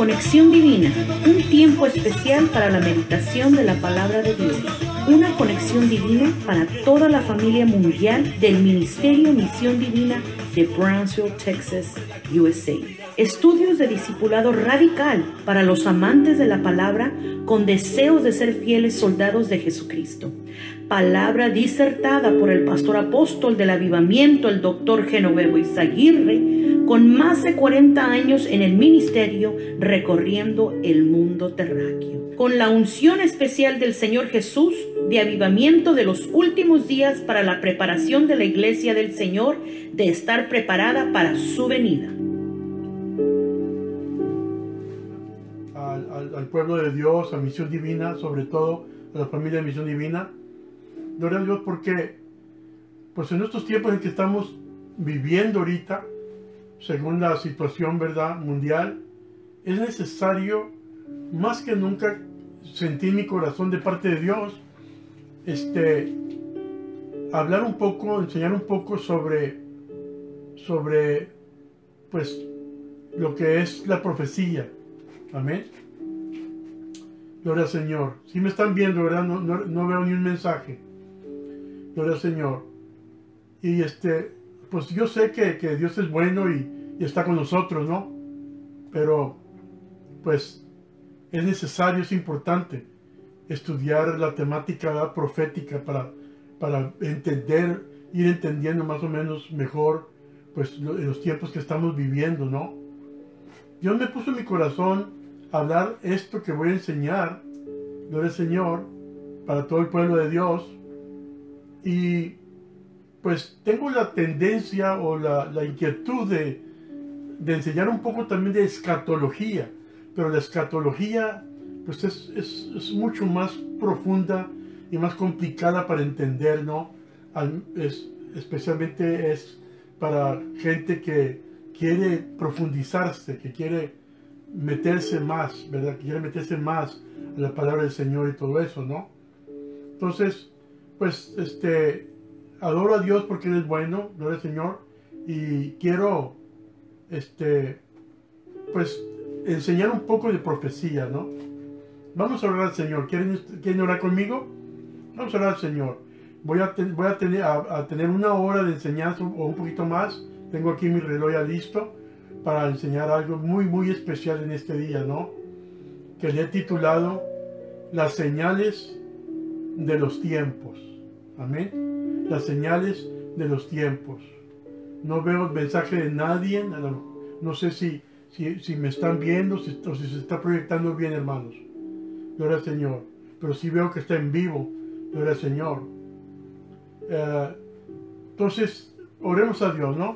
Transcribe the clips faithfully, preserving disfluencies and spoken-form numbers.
Conexión Divina, un tiempo especial para la meditación de la palabra de Dios. Una conexión divina para toda la familia mundial del Ministerio Misión Divina de Brownsville, Texas, U S A. Estudios de discipulado radical para los amantes de la palabra con deseos de ser fieles soldados de Jesucristo. Palabra disertada por el pastor apóstol del avivamiento, el doctor Genovevo Izaguirre, con más de cuarenta años en el ministerio recorriendo el mundo terráqueo. Con la unción especial del Señor Jesús de avivamiento de los últimos días para la preparación de la iglesia del Señor de estar preparada para su venida. Al, al, al pueblo de Dios, a Misión Divina, sobre todo a la familia de Misión Divina, gloria a Dios, porque pues en estos tiempos en que estamos viviendo ahorita, según la situación, ¿verdad?, mundial, es necesario más que nunca sentir mi corazón de parte de Dios, este, hablar un poco, enseñar un poco sobre, sobre, pues, lo que es la profecía. Amén. Gloria al Señor. Si me están viendo, ¿verdad? No, no, no veo ni un mensaje. Gloria al Señor. Y este, pues yo sé que, que Dios es bueno y, y está con nosotros, ¿no? Pero, pues, es necesario, es importante estudiar la temática, ¿verdad?, profética para, para entender, ir entendiendo más o menos mejor, pues, lo, los tiempos que estamos viviendo, ¿no? Dios me puso en mi corazón hablar esto que voy a enseñar, gloria al Señor, para todo el pueblo de Dios. Y pues tengo la tendencia o la, la inquietud de, de enseñar un poco también de escatología, pero la escatología pues es, es, es mucho más profunda y más complicada para entender, ¿no? Al, es, especialmente es para gente que quiere profundizarse, que quiere meterse más, ¿verdad? Que quiere meterse más a la palabra del Señor y todo eso, ¿no? Entonces, pues, este, adoro a Dios porque Él es bueno, gloria al Señor, y quiero, este, pues, enseñar un poco de profecía, ¿no? Vamos a orar al Señor. ¿Quieren, ¿quieren orar conmigo? Vamos a orar al Señor. Voy a, ten, voy a, tener, a, a tener una hora de enseñanza o un poquito más. Tengo aquí mi reloj ya listo para enseñar algo muy, muy especial en este día, ¿no? Que le he titulado Las señales de los tiempos. Amén. Las señales de los tiempos. No veo el mensaje de nadie. No sé si, si, si me están viendo si, o si se está proyectando bien, hermanos. Gloria al Señor. Pero sí veo que está en vivo. Gloria al Señor. Uh, entonces, oremos a Dios, ¿no?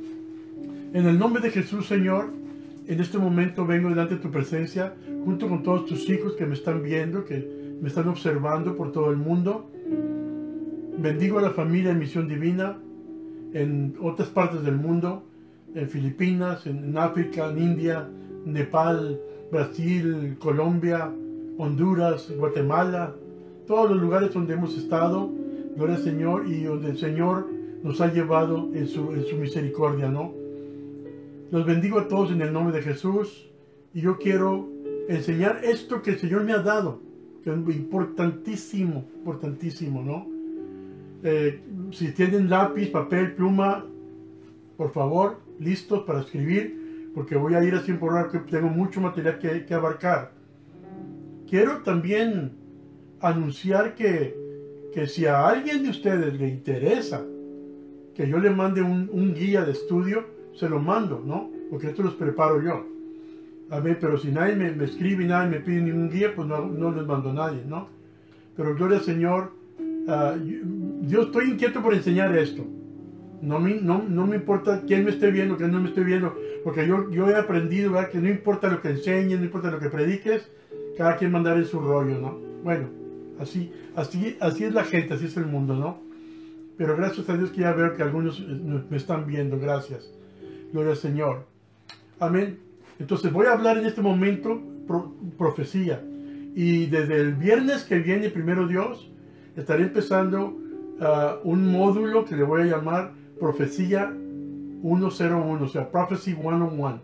En el nombre de Jesús, Señor, en este momento vengo delante de tu presencia, junto con todos tus hijos que me están viendo, que me están observando por todo el mundo. Bendigo a la familia de Misión Divina en otras partes del mundo, en Filipinas, en África, en India, Nepal, Brasil, Colombia, Honduras, Guatemala, todos los lugares donde hemos estado, gloria al Señor, y donde el Señor nos ha llevado en su, en su misericordia, ¿no? Los bendigo a todos en el nombre de Jesús, y yo quiero enseñar esto que el Señor me ha dado, que es importantísimo, importantísimo, ¿no? Eh, si tienen lápiz, papel, pluma, por favor, listos para escribir, porque voy a ir así por hora, que tengo mucho material que, que abarcar. Quiero también anunciar que, que si a alguien de ustedes le interesa que yo le mande un, un guía de estudio, se lo mando, ¿no? Porque esto los preparo yo. A ver, pero si nadie me, me escribe y nadie me pide ningún guía, pues no, no les mando a nadie, ¿no? Pero gloria al Señor, uh, yo, yo estoy inquieto por enseñar esto. No me, no, no me importa quién me esté viendo, quién no me esté viendo, porque yo, yo he aprendido, ¿verdad?, que no importa lo que enseñes, no importa lo que prediques, cada quien mandar en su rollo, ¿no? Bueno, así, así, así es la gente, así es el mundo, ¿no? Pero gracias a Dios que ya veo que algunos me están viendo, gracias. Gloria al Señor. Amén. Entonces voy a hablar en este momento pro, profecía. Y desde el viernes que viene, primero Dios, estaré empezando uh, un módulo que le voy a llamar Profecía ciento uno, o sea, Prophecy ciento uno.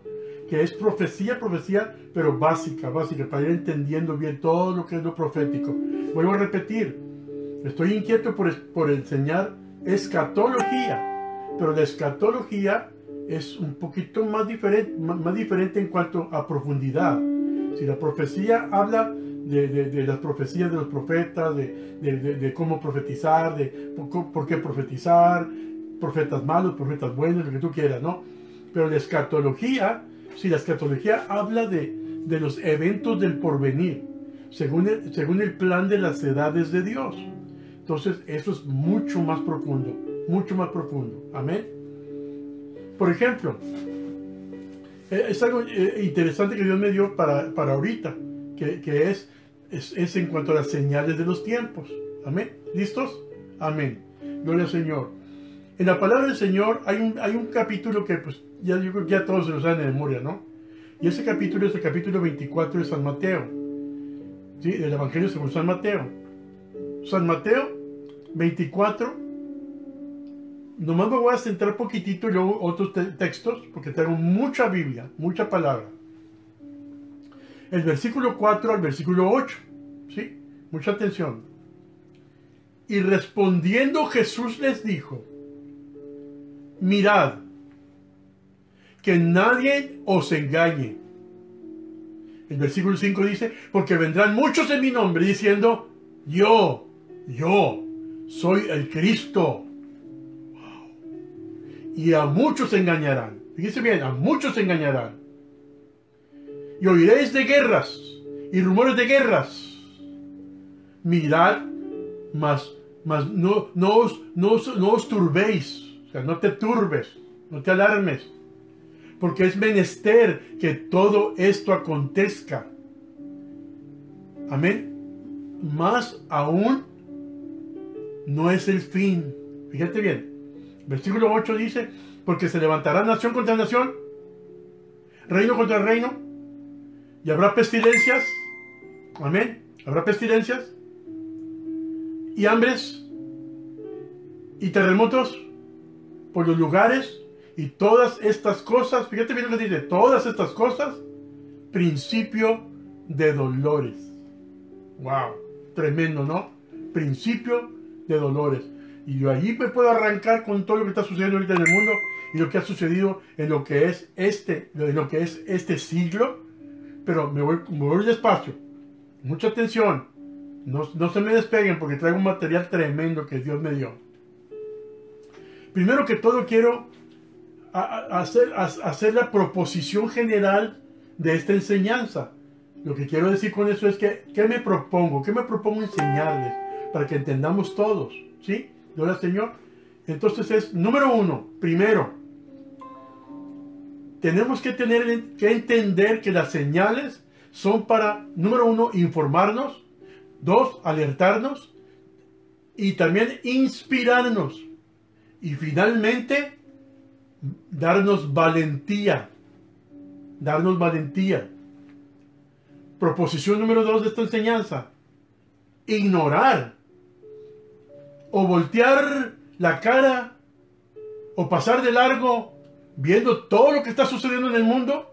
que es profecía, profecía, pero básica, básica, para ir entendiendo bien todo lo que es lo profético. Vuelvo a repetir, estoy inquieto por, por enseñar escatología, pero la escatología es un poquito más diferente, más, más diferente en cuanto a profundidad. Si la profecía habla de, de, de las profecías de los profetas, de, de, de, de cómo profetizar, de por, por qué profetizar, profetas malos, profetas buenos, lo que tú quieras, ¿no? Pero la escatología, si la escatología habla de, de los eventos del porvenir, según el, según el plan de las edades de Dios. Entonces, eso es mucho más profundo, mucho más profundo. Amén. Por ejemplo, es algo interesante que Dios me dio para, para ahorita, que, que es, es, es en cuanto a las señales de los tiempos. Amén. ¿Listos? Amén. Gloria al Señor. En la palabra del Señor hay un, hay un capítulo que pues ya, yo creo que ya todos se lo saben de memoria, ¿no? Y ese capítulo es el capítulo veinticuatro de San Mateo, ¿sí? Del Evangelio según San Mateo. San Mateo veinticuatro, nomás me voy a centrar poquitito y luego otros te textos, porque tengo mucha Biblia, mucha palabra. El versículo cuatro al versículo ocho, ¿sí? Mucha atención. Y respondiendo Jesús les dijo: mirad, que nadie os engañe. El versículo cinco dice: porque vendrán muchos en mi nombre diciendo: yo, yo soy el Cristo. Wow. Y a muchos engañarán. Fíjense bien, a muchos engañarán. Y oiréis de guerras y rumores de guerras. Mirad, mas, mas no, no, os, no, os, no os turbéis. O sea, no te turbes, no te alarmes, porque es menester que todo esto acontezca. Amén. Más aún no es el fin. Fíjate bien. Versículo ocho dice: porque se levantará nación contra nación, reino contra reino, y habrá pestilencias. Amén. Habrá pestilencias y hambres y terremotos por los lugares, y todas estas cosas, fíjate bien lo que dice, todas estas cosas, principio de dolores. Wow, tremendo, ¿no? Principio de dolores. Y yo allí me puedo arrancar con todo lo que está sucediendo ahorita en el mundo y lo que ha sucedido en lo que es este, en lo que es este siglo, pero me voy, me voy despacio. Mucha atención. No, no se me despeguen porque traigo un material tremendo que Dios me dio. Primero que todo quiero a, a hacer, a, hacer la proposición general de esta enseñanza. Lo que quiero decir con eso es que, ¿qué me propongo? ¿Qué me propongo enseñarles? Para que entendamos todos, ¿sí? Gloria al Señor. Entonces es, número uno, primero, tenemos que, tener, que entender que las señales son para, número uno, informarnos, dos, alertarnos, y también inspirarnos. Y finalmente, darnos valentía. Darnos valentía. Proposición número dos de esta enseñanza: ignorar o voltear la cara o pasar de largo viendo todo lo que está sucediendo en el mundo.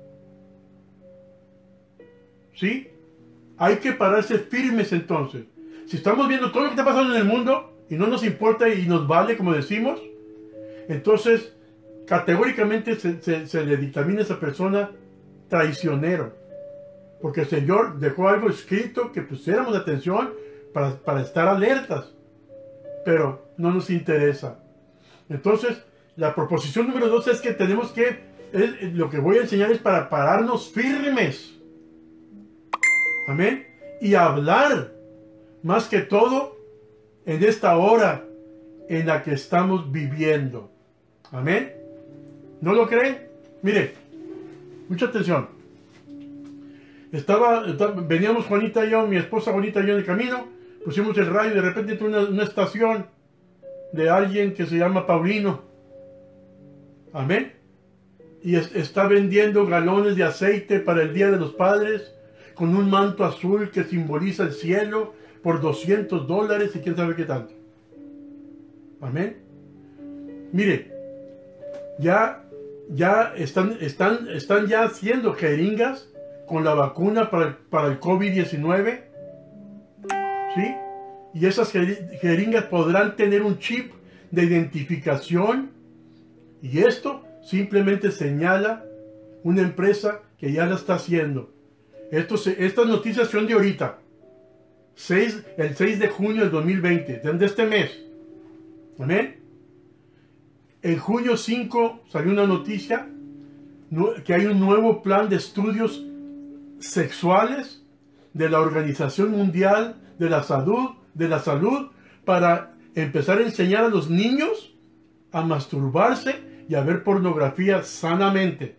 ¿Sí? Hay que pararse firmes entonces. Si estamos viendo todo lo que está pasando en el mundo y no nos importa y nos vale, como decimos, entonces categóricamente se, se, se le dictamina a esa persona traicionero. Porque el Señor dejó algo escrito que pusiéramos atención para, para estar alertas. Pero no nos interesa. Entonces, la proposición número dos es que tenemos que, es, lo que voy a enseñar es para pararnos firmes. Amén. Y hablar, más que todo, en esta hora en la que estamos viviendo. Amén. ¿No lo creen? Mire, mucha atención. Estaba, estaba, veníamos Juanita y yo, mi esposa Juanita y yo en el camino, pusimos el radio y de repente entró una, una estación de alguien que se llama Paulino. Amén. Y es, está vendiendo galones de aceite para el Día de los Padres, con un manto azul que simboliza el cielo, por doscientos dólares y quién sabe qué tanto. Amén. Mire, ya, ya están, están, están ya haciendo jeringas con la vacuna para el, para el COVID diecinueve, ¿sí? Y esas jeringas podrán tener un chip de identificación, y esto simplemente señala una empresa que ya la está haciendo. Esto se, estas noticias son de ahorita, seis, el seis de junio del dos mil veinte, de este mes. ¿Amén? En junio cinco salió una noticia que hay un nuevo plan de estudios sexuales de la Organización Mundial de la Salud, de la Salud para empezar a enseñar a los niños a masturbarse y a ver pornografía sanamente.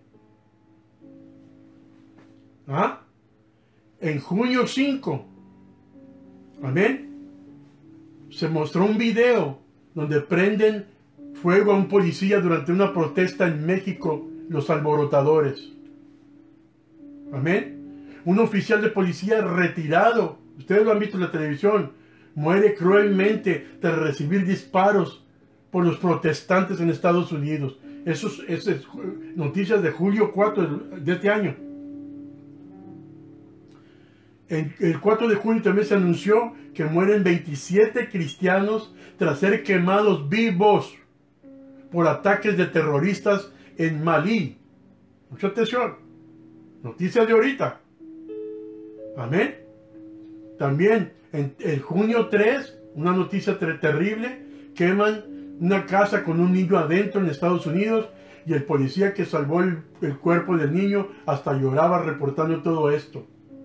¿Ah? En junio cinco, amén, se mostró un video donde prenden fuego a un policía durante una protesta en México, los alborotadores. Amén. Un oficial de policía retirado, ustedes lo han visto en la televisión, muere cruelmente tras recibir disparos por los protestantes en Estados Unidos. Eso es, es noticias de julio cuatro de este año. En, el cuatro de junio también se anunció que mueren veintisiete cristianos tras ser quemados vivos por ataques de terroristas en Malí. Mucha atención. Noticias de ahorita. Amén. También en el junio tres, una noticia ter terrible, queman una casa con un niño adentro en Estados Unidos y el policía que salvó el, el cuerpo del niño hasta lloraba reportando todo esto.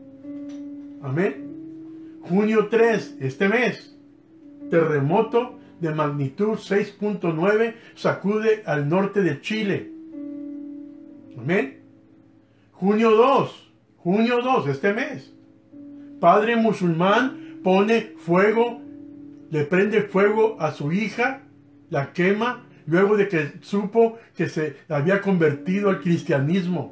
Amén. Junio tres, este mes, terremoto de magnitud seis punto nueve sacude al norte de Chile. Amén. Junio dos, junio dos, este mes, padre musulmán pone fuego, le prende fuego a su hija, la quema, luego de que supo que se había convertido al cristianismo.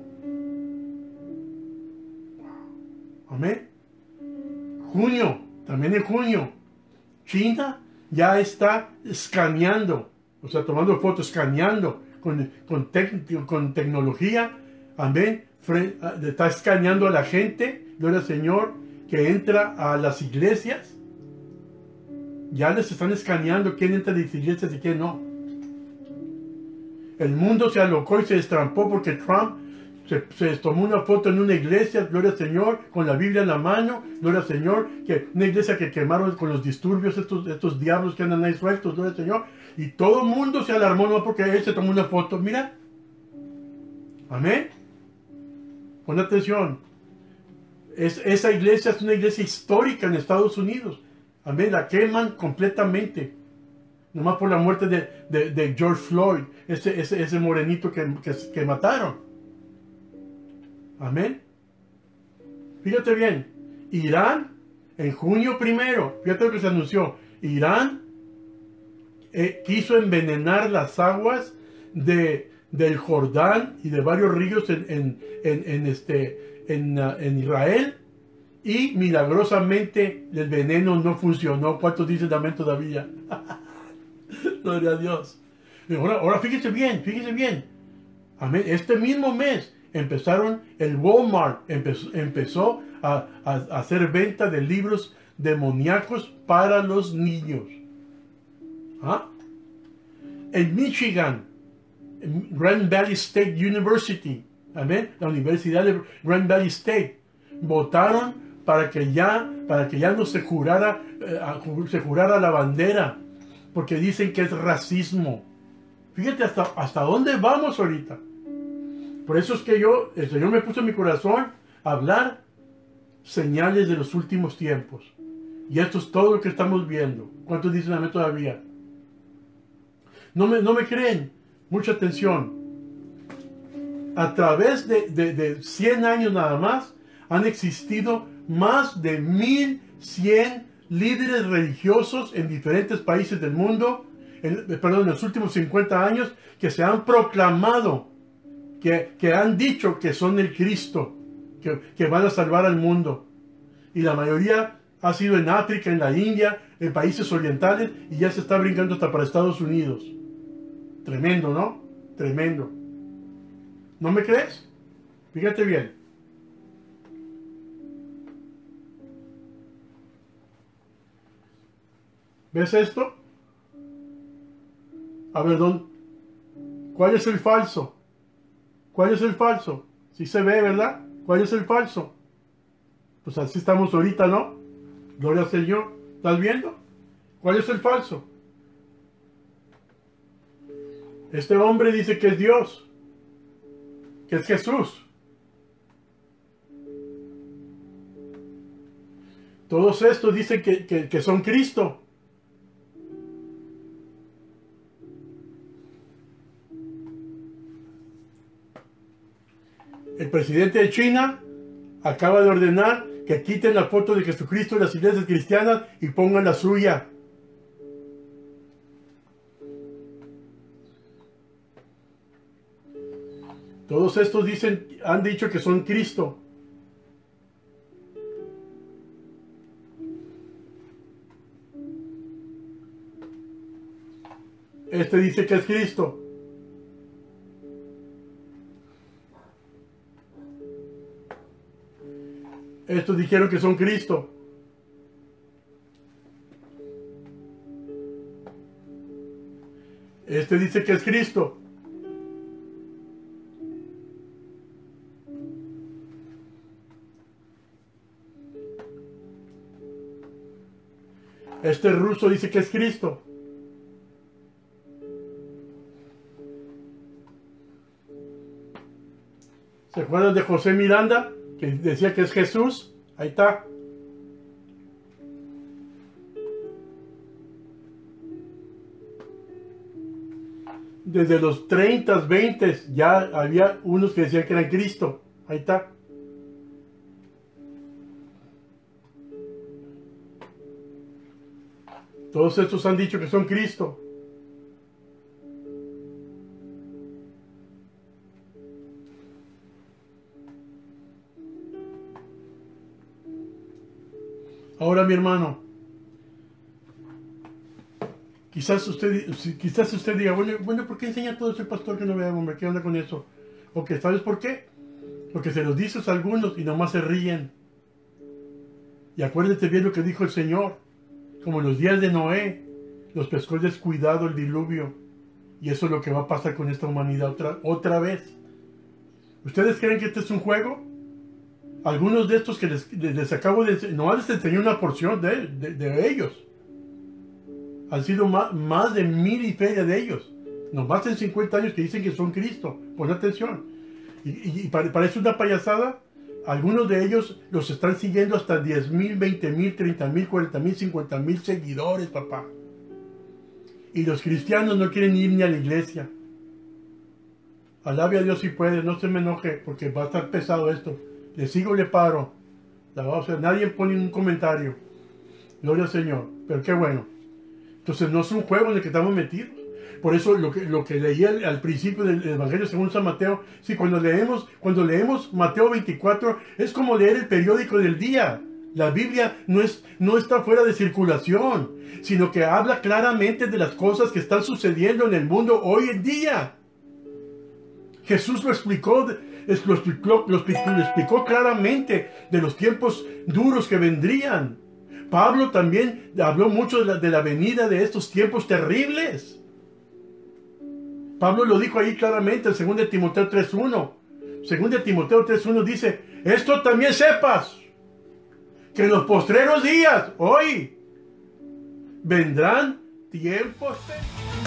Amén. Junio, también en junio, China ya está escaneando, o sea, tomando fotos, escaneando con, con, tec con tecnología, amén, está escaneando a la gente, gloria al Señor, que entra a las iglesias. Ya les están escaneando quién entra a las iglesias y quién no. El mundo se alocó y se destrampó porque Trump se, se tomó una foto en una iglesia, gloria al Señor, con la Biblia en la mano, gloria al Señor, que una iglesia que quemaron con los disturbios, estos, estos diablos que andan ahí sueltos, gloria al Señor, y todo el mundo se alarmó, no porque él se tomó una foto, mira. Amén. Pon atención. Es, esa iglesia es una iglesia histórica en Estados Unidos. Amén. La queman completamente. Nomás por la muerte de, de, de George Floyd. Ese, ese, ese morenito que, que, que mataron. Amén. Fíjate bien. Irán, en junio primero, fíjate lo que se anunció. Irán eh, quiso envenenar las aguas de, del Jordán y de varios ríos en, en, en, en este... En, uh, en Israel, y milagrosamente el veneno no funcionó. ¿Cuántos dicen amén todavía? Gloria a Dios. Ahora, ahora fíjese bien, fíjese bien. Amén. Este mismo mes empezaron, el Walmart empezó, empezó a, a, a hacer venta de libros demoníacos para los niños. ¿Ah? En Michigan, en Grand Valley State University, amén, la Universidad de Grand Valley State, votaron para que ya, para que ya no se jurara, eh, se jurara la bandera, porque dicen que es racismo. Fíjate hasta, hasta dónde vamos ahorita. Por eso es que yo, el Señor me puso en mi corazón a hablar señales de los últimos tiempos. Y esto es todo lo que estamos viendo. ¿Cuántos dicen amén todavía? No me, no me creen. Mucha atención. A través de, de, de cien años nada más, han existido más de mil cien líderes religiosos en diferentes países del mundo, en, perdón, en los últimos cincuenta años, que se han proclamado, que, que han dicho que son el Cristo, que, que van a salvar al mundo. Y la mayoría ha sido en África, en la India, en países orientales, y ya se está brincando hasta para Estados Unidos. Tremendo, ¿no? Tremendo. ¿No me crees? Fíjate bien. ¿Ves esto? A ver, ¿dónde? ¿Cuál es el falso? ¿Cuál es el falso? Sí se ve, ¿verdad? ¿Cuál es el falso? Pues así estamos ahorita, ¿no? Gloria al Señor. ¿Estás viendo? ¿Cuál es el falso? Este hombre dice que es Dios, que es Jesús. Todos estos dicen que, que, que son Cristo. El presidente de China acaba de ordenar que quiten la foto de Jesucristo de las iglesias cristianas y pongan la suya. Todos estos dicen, han dicho que son Cristo. Este dice que es Cristo. Estos dijeron que son Cristo. Este dice que es Cristo. Este ruso dice que es Cristo. ¿Se acuerdan de José Miranda? Que decía que es Jesús. Ahí está. Desde los treinta, veinte ya había unos que decían que eran Cristo. Ahí está. Todos estos han dicho que son Cristo. Ahora, mi hermano, quizás usted, quizás usted diga, bueno, bueno, ¿por qué enseña todo ese pastor que no vea, hombre? ¿Qué onda con eso? Ok, ¿sabes por qué? Porque se los dices a algunos y nomás se ríen. Y acuérdate bien lo que dijo el Señor. Como en los días de Noé, los pescó descuidado el diluvio. Y eso es lo que va a pasar con esta humanidad otra, otra vez. ¿Ustedes creen que este es un juego? Algunos de estos que les, les acabo de enseñar, no les enseñé una porción de, de, de ellos. Han sido más, más de mil y feria de ellos. Nomás en cincuenta años que dicen que son Cristo. Pon atención. Y, y, y parece una payasada. Algunos de ellos los están siguiendo hasta diez mil, veinte mil, treinta mil, cuarenta mil, cincuenta mil seguidores, papá. Y los cristianos no quieren ir ni a la iglesia. Alabe a Dios si puede, no se me enoje, porque va a estar pesado esto. Le sigo, le paro. La va a hacer. Nadie pone un comentario. Gloria al Señor. Pero qué bueno. Entonces no es un juego en el que estamos metidos. Por eso lo que, lo que leí al, al principio del Evangelio según San Mateo, sí, cuando leemos, cuando leemos Mateo veinticuatro, es como leer el periódico del día. La Biblia no, es, no está fuera de circulación, sino que habla claramente de las cosas que están sucediendo en el mundo hoy en día. Jesús lo explicó, lo explicó, lo explicó, lo explicó claramente de los tiempos duros que vendrían. Pablo también habló mucho de la, de la venida de estos tiempos terribles. Pablo lo dijo ahí claramente en segunda de Timoteo tres uno. segunda de Timoteo tres uno dice, esto también sepas, que en los postreros días, hoy, vendrán tiempos terribles.